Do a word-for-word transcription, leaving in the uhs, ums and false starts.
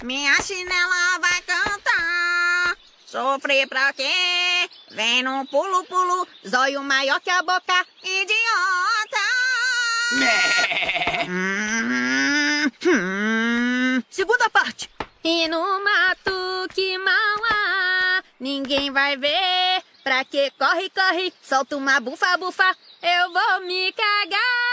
minha chinela vai cantar. Sofrer pra quê? Vem num pulo-pulo, zóio maior que a boca, idiota! hum, hum. Segunda parte. E no mato que mal há, ninguém vai ver. Pra que corre, corre, solta uma bufa, bufa, eu vou me cagar.